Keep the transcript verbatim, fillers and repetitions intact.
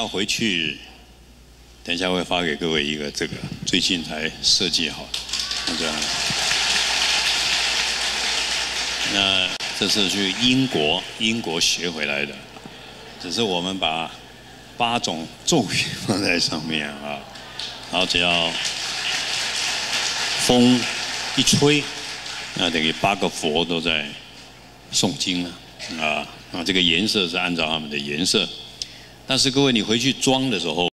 下回去，等一下会发给各位一个这个最近才设计好的，那这样。那这是去英国英国学回来的，只是我们把八种咒语放在上面啊，然后只要风一吹，那等于八个佛都在诵经啊啊啊！这个颜色是按照他们的颜色。但是各位，你回去装的时候，